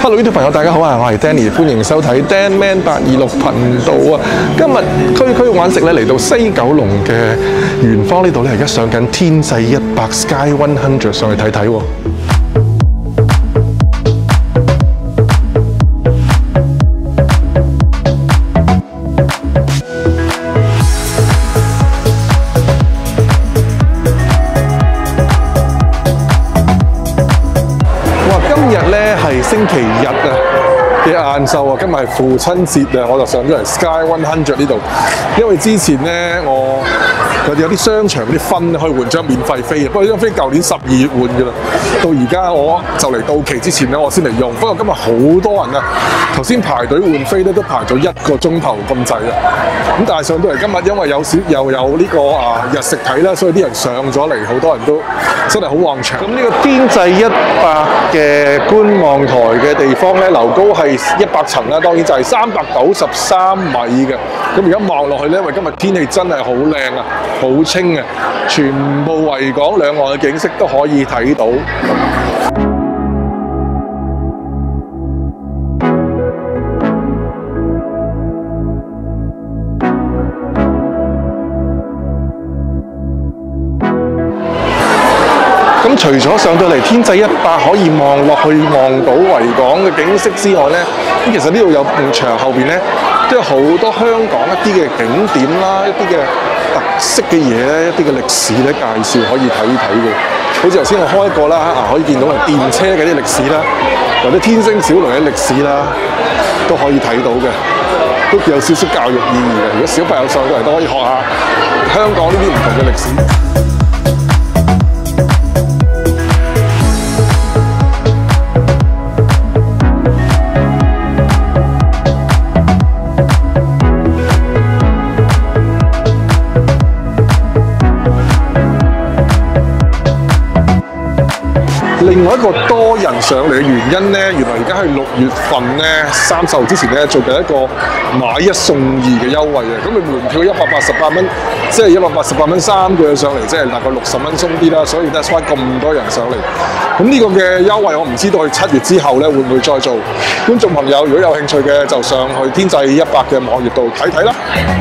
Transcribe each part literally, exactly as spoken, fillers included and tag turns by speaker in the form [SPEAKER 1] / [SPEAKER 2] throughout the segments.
[SPEAKER 1] Hello， 呢啲朋友大家好啊，我係 Danny， 歡迎收睇 Dan Man 八二六頻道啊。今日區區玩食咧嚟到西九龍嘅元芳呢度咧，而家上緊天際一百 Sky 一百上去睇睇喎。星期日啊嘅晏晝啊，今日係父親節啊，我就上咗嚟 Sky 一百呢度，因為之前咧我佢哋有啲商場嗰啲分可以換張免費飛啊，不過呢張飛舊年十二月換㗎啦，到而家我就嚟到期之前咧，我先嚟用。不過今日好多人啊，頭先排隊換飛咧都排咗一個鐘頭咁滯啊。咁但係上到嚟今日，因為有少又有呢、這個啊日食睇啦，所以啲人上咗嚟，好多人都真係好旺場。咁呢個天際一百嘅觀望台嘅地方咧，樓高係一百層啦，當然就係三百九十三米嘅。咁而家望落去咧，因為今日天氣真係好靚啊，好清啊，全部維港兩岸嘅景色都可以睇到。咁除咗上到嚟天際一百可以望落去望到維港嘅景色之外咧，咁其實呢度有埲牆後邊咧，都有好多香港一啲嘅景點啦，一啲嘅特色嘅嘢咧，一啲嘅歷史咧介紹可以睇睇嘅。好似頭先我開過啦，啊可以見到係電車嘅啲歷史啦，或者天星小輪嘅歷史啦，都可以睇到嘅，都有少少教育意義嘅。如果小朋友上到嚟都可以學下香港呢啲唔同嘅歷史。另外一個多人上嚟嘅原因咧，原來而家係六月份咧，三十號之前咧做緊一個買一送二嘅優惠啊！咁你門票一百八十八蚊，即係一百八十八蚊三個人上嚟，即係大概六十蚊鬆啲啦。所以咧，翻咁多人上嚟，咁呢個嘅優惠我唔知道去七月之後咧會唔會再做。觀眾朋友如果有興趣嘅，就上去天際一百嘅網頁度睇睇啦。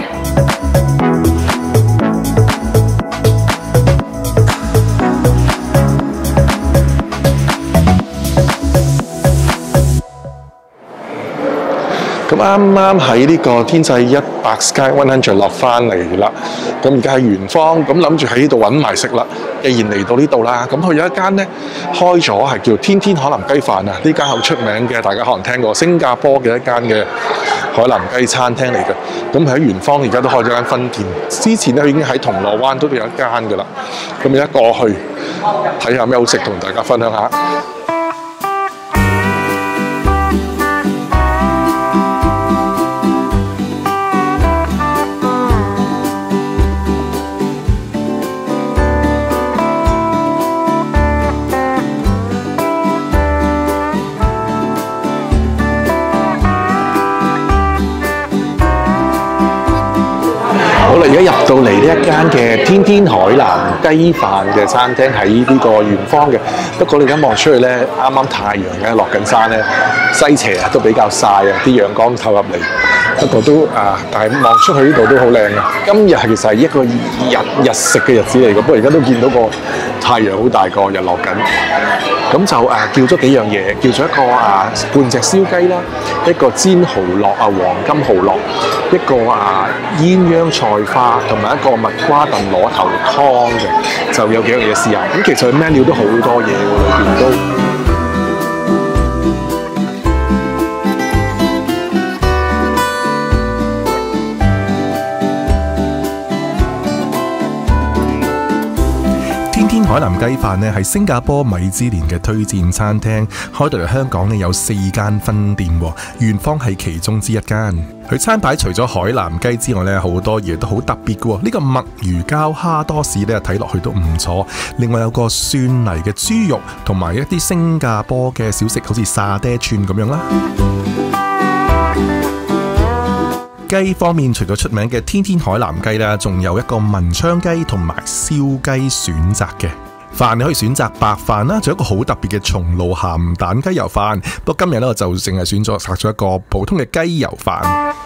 [SPEAKER 1] 咁啱啱喺呢個天際一百 Sky 一百落翻嚟啦，咁而家喺元芳，咁諗住喺呢度揾埋食啦。既然嚟到呢度啦，咁佢有一間咧開咗係叫天天海南雞飯啊，呢間好出名嘅，大家可能聽過，新加坡嘅一間嘅海南雞餐廳嚟嘅。咁喺元芳而家都開咗間分店，之前咧已經喺銅鑼灣都有一間㗎啦。咁而家過去睇下咩好食，同大家分享下。好啦，而家入到嚟呢一間嘅天天海南雞飯嘅餐廳喺呢個元芳嘅。不過你而家望出去咧，啱啱太陽咧落緊山咧，西斜啊都比較曬啊，啲陽光透入嚟。不過都啊，但係望出去呢度都好靚啊！今日其實係一個日日食嘅日子嚟嘅，不過而家都見到個太陽好大個，日落緊。咁就啊叫咗幾樣嘢，叫咗一個啊半隻燒雞啦，一個煎蠔烙啊黃金蠔烙，一個啊鴛鴦菜花，同埋一個蜜瓜燉螺頭湯嘅，就有幾樣嘢試下。咁其實 menu 都好多嘢喎，裏邊都。天天海南雞飯咧係新加坡米芝蓮嘅推薦餐廳，開到嚟香港咧有四間分店，元芳係其中之一間。佢餐牌除咗海南雞之外咧，好多嘢都好特別嘅。呢個墨魚膠蝦多士咧睇落去都唔錯，另外有個蒜泥嘅豬肉，同埋一啲新加坡嘅小食，好似沙爹串咁樣啦。雞方面，除咗出名嘅天天海南雞啦，仲有一個文昌雞同埋燒雞選擇嘅。
[SPEAKER 2] 飯你可以選擇白飯啦，仲有一個好特別嘅松露鹹蛋雞油飯。不過今日咧我就淨係選咗食咗一個普通嘅雞油飯。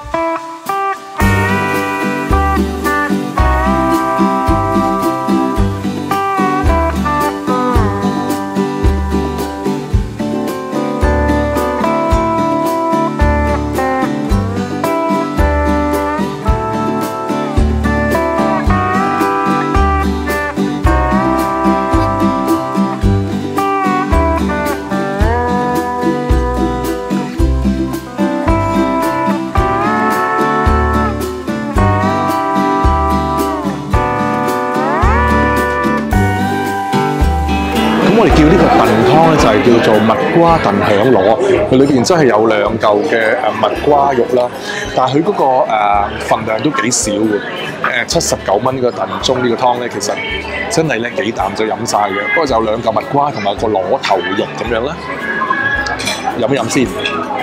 [SPEAKER 1] 咁我哋叫呢個燉湯咧，就係叫做蜜瓜燉響螺，佢裏邊真係有兩嚿嘅誒蜜瓜肉啦，但係佢嗰個誒份量都幾少嘅，誒七十九蚊呢個燉盅呢個湯咧，其實真係咧幾啖就飲晒嘅。不過就有兩嚿蜜瓜同埋個螺頭肉咁樣啦，飲一飲先，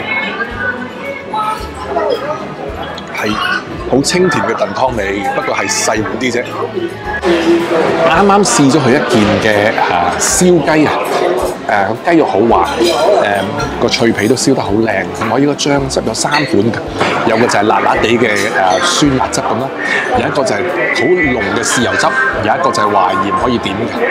[SPEAKER 1] 係好清甜嘅燉湯味，不過係細碗啲啫。啱啱試咗佢一件嘅誒燒雞啊，誒雞肉好滑，誒個脆皮都燒得好靚。我呢個醬汁有三款嘅，有個就係辣辣地嘅誒酸辣汁咁啦，有一個就係好濃嘅豉油汁，有一個就係淮鹽可以點嘅。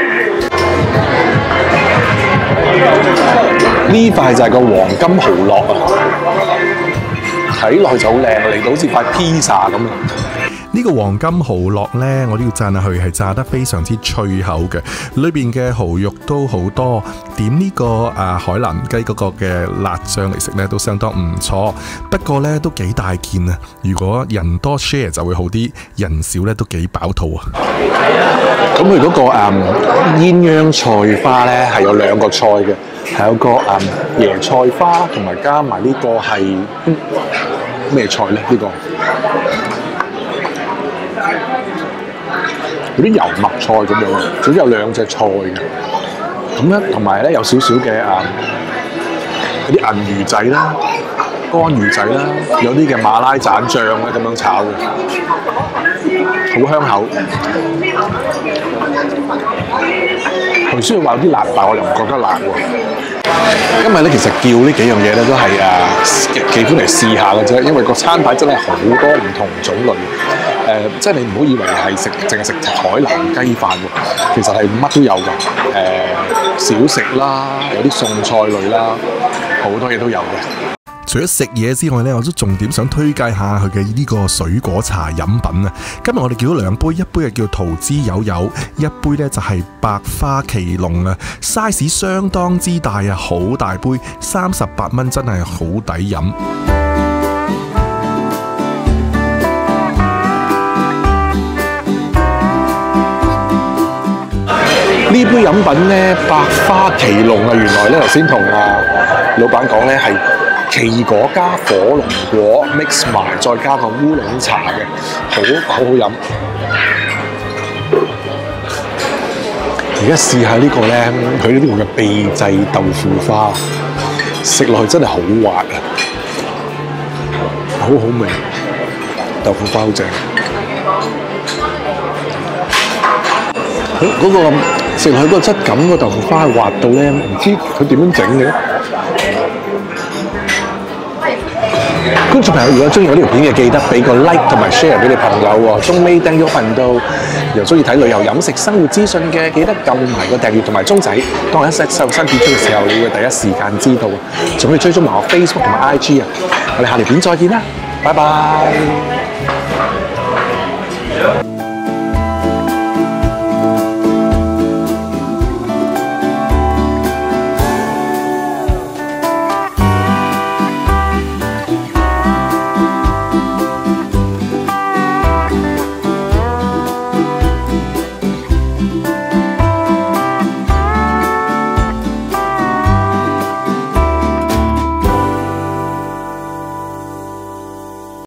[SPEAKER 1] 呢塊就係個黃金蠔烙啊，睇落去就好靚，嚟到好似塊披薩咁啊！
[SPEAKER 2] 呢個黃金蠔烙呢，我都要讚下佢係炸得非常之脆口嘅，裏邊嘅蠔肉都好多。點呢、這個啊海南雞嗰個嘅辣醬嚟食呢，都相當唔錯。不過呢，都幾大件啊！如果人多 share 就會好啲，人少呢都幾飽肚啊！
[SPEAKER 1] 咁佢嗰個誒鴛鴦菜花呢，係有兩個菜嘅，係有個誒、嗯、椰菜花同埋加埋呢個係咩、嗯、菜呢？呢、這個嗰啲油麥菜咁樣，總之有兩隻菜嘅。咁咧，同埋咧有少少嘅誒，嗰啲銀魚仔啦、乾魚仔啦，有啲嘅馬拉盞醬咧咁樣炒嘅，好香口。頭先話有啲辣，但我又唔覺得辣喎。今日咧其實叫呢幾樣嘢咧都係誒幾款嚟試下嘅啫，因為個餐牌真係好多唔同種類。誒、呃，即係你唔好以為係食淨係食海南雞飯喎，其實係乜都有㗎。誒、呃，小食啦，有啲餸菜類啦，好多嘢都有嘅。
[SPEAKER 2] 除咗食嘢之外呢，我都重點想推介下佢嘅呢個水果茶飲品啊！今日我哋叫咗兩杯，一杯係叫桃之友友，一杯呢就係百花奇龍啊 ，size 相當之大啊，好大杯，三十八蚊真係好抵飲。
[SPEAKER 1] 呢杯飲品咧，百花奇龍啊！原來咧頭先同啊老闆講咧係奇果加火龍果 mix 埋，再加個烏龍茶嘅，好好好飲。而家試下呢個咧，佢呢度嘅秘製豆腐花，食落去真係好滑啊，好好味，豆腐花好正。嗰、那個食落去嗰個質感，嗰個豆腐花滑到咧，唔知佢點樣整嘅。觀眾朋友，如果中意我呢條片嘅，記得俾個 like 同埋 share 俾你朋友喎。仲未訂閱頻道，又中意睇旅遊、飲食、生活資訊嘅，記得撳埋個訂閱同埋鐘仔。當我一 set 新片出嘅時候，你會第一時間知道。仲可以追蹤埋我 Facebook 同埋 I G 啊！我哋下條片再見啦，拜拜。